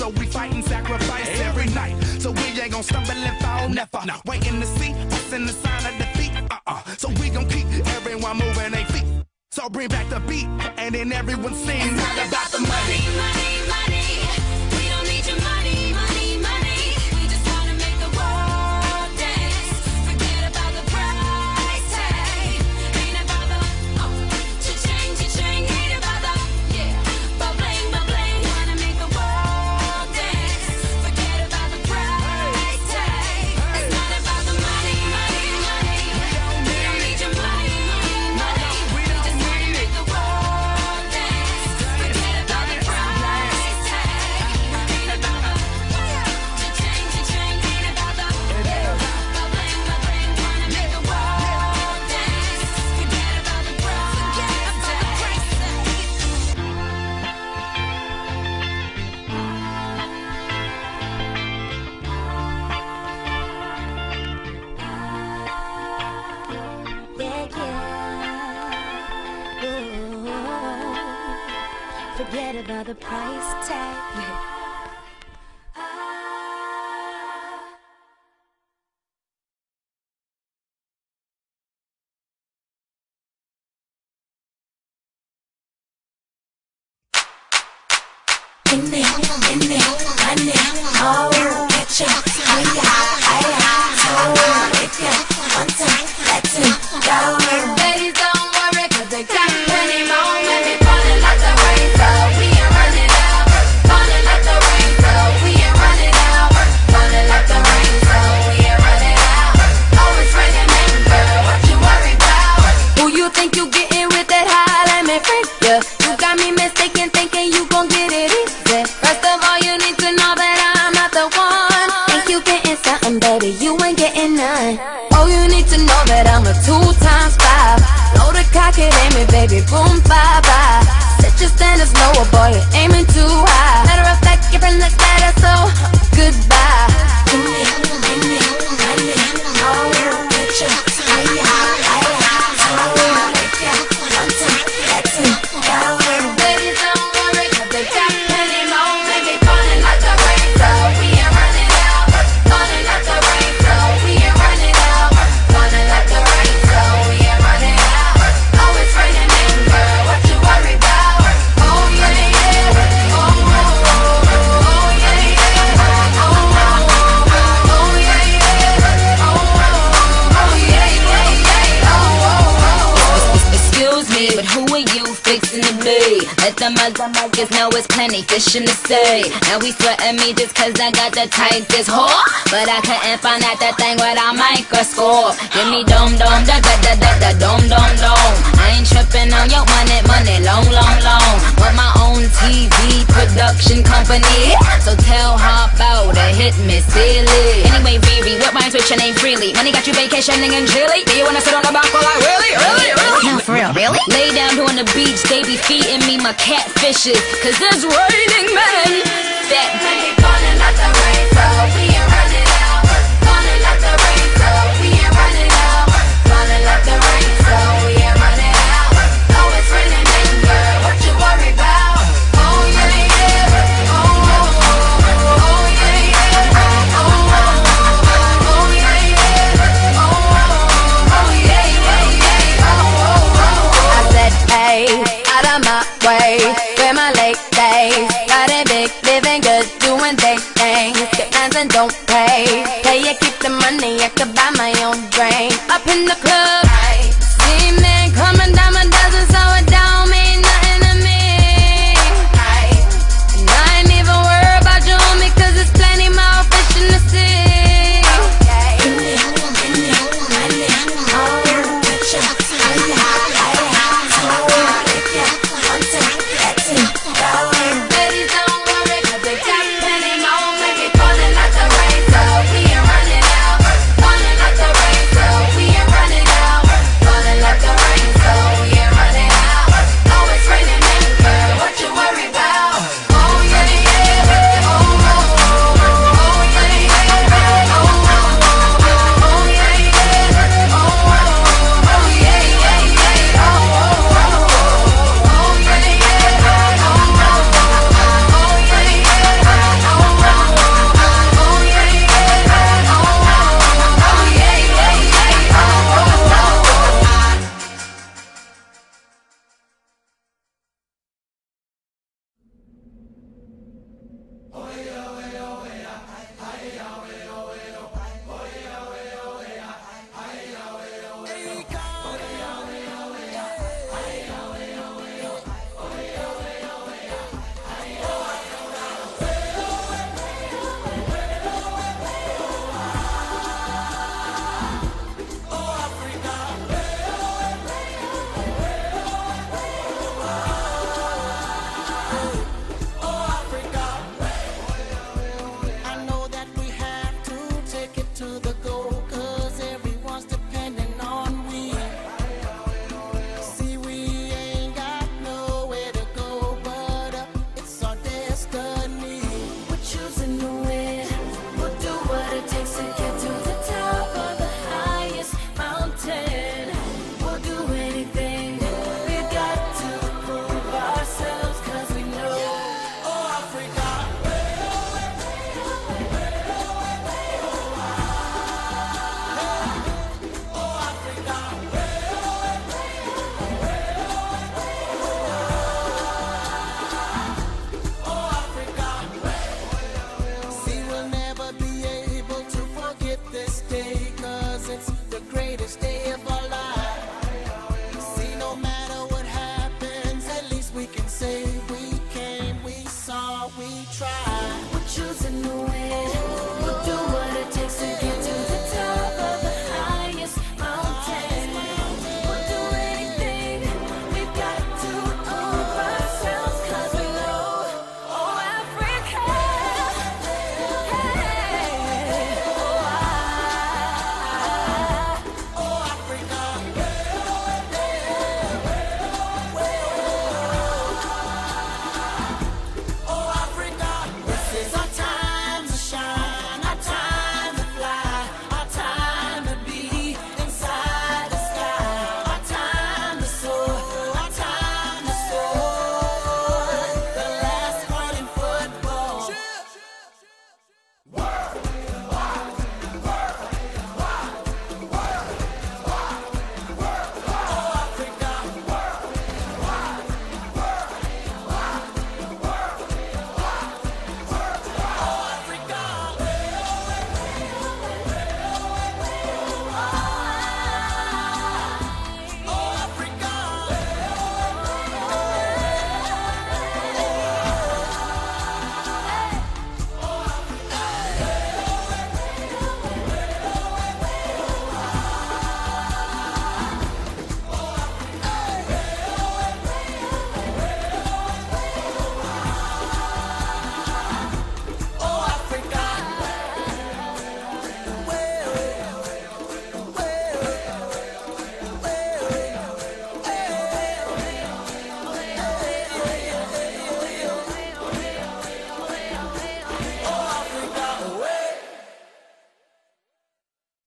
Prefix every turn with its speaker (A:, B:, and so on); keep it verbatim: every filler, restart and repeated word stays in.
A: so we fight and sacrifice every night. So we ain't gon' stumble and fall, never. No. Waiting to see us in the sign of defeat. Uh-uh. So we gon' keep everyone moving their feet. So bring back the beat, and then everyone sing. It's not about the money, money, money. We don't need your money, money, money. We just wanna make the world dance. Forget about the price tag. Ain't about the oh, cha-ching, cha-ching. Ain't about the yeah, ba-bling, ba-bling. Wanna make the world dance. Forget about the price tag. It's not about the money, money, money. We don't need your money, money, money. We just wanna make the world dance. Forget about the price tag. Ain't about the cha-ching, cha-ching. Ain't about the yeah, ba-bling, ba-bling. Wanna make the world dance. Forget about the price
B: Yeah, yeah. Ooh. Forget about the price tag. In there, in there, money, oh, get ya, higher, higher, so if ya want to let it go. Ladies, don't worry, cause they got plenty more. Let me falling like the rain, so we ain't running out. Falling like the rain, so we ain't running out. Falling like the rain, so we ain't running out. Oh, it's raining, man, girl, what you worry about? Who you think you getting with that high? Let me freak ya. You got me mistaken, thinking you gon' get it easy. First of all, you need to know that I'm not the one. Think you getting something, baby, you ain't getting none. Oh, you need to know that I'm a two times five. Load a cock it, aim it, baby, boom, bye bye. Set your standards lower, boy, you're aiming too high. Matter of fact, your friend looks better, so goodbye. Give me, give me, give me, oh, get you higher, higher, higher. If you want to let it go. Ladies, don't worry, cause they got plenty more. They be falling like the rain, so we ain't running out. Falling like the rain, so we ain't running out. Falling like the rain, so we ain't running out. Oh, it's raining, man, girl, what you worry about? Oh, yeah, yeah. Oh, oh, oh, oh, yeah, yeah. Oh, oh, oh, oh, yeah, yeah. Oh, oh, oh, yeah, yeah, yeah. Oh, oh, oh.
C: Excuse me, but who are you fixing to be? Let the motherfuckers know it's plenty fish in the sea. Now we sweating me just cause I got the tightest whore. But I couldn't find out that thing with a microscope. Give me dome dome, da da da da da dome dome dome. I ain't tripping on your money, money, long, long, long. With my own T V production company. So tell her about it, hit me silly. Anyway, Riri, what rhymes with your name freely? Money got you vacationing in Chile. Do you wanna sit on the balcony like really, really, really?
B: No, for real, really?
C: Lay down on the beach, they be feeding me my catfishes. Cause it's raining men. That
B: They be falling like the rain, so we ain't running out. Falling like the rain, so we ain't running out. Falling like the rain, so we ain't running out. Oh, it's raining, man, girl, what you worry about? Oh, yeah, yeah. Oh, oh, oh, oh, yeah, yeah. Oh, oh, oh, oh, yeah, yeah. Oh, oh, oh, yeah, yeah, yeah. Oh, oh, oh. I said, hey, out of my way, where my late days. Got it big, living good, doing they things. Get plans and don't pay. Pay you keep the money, I could buy my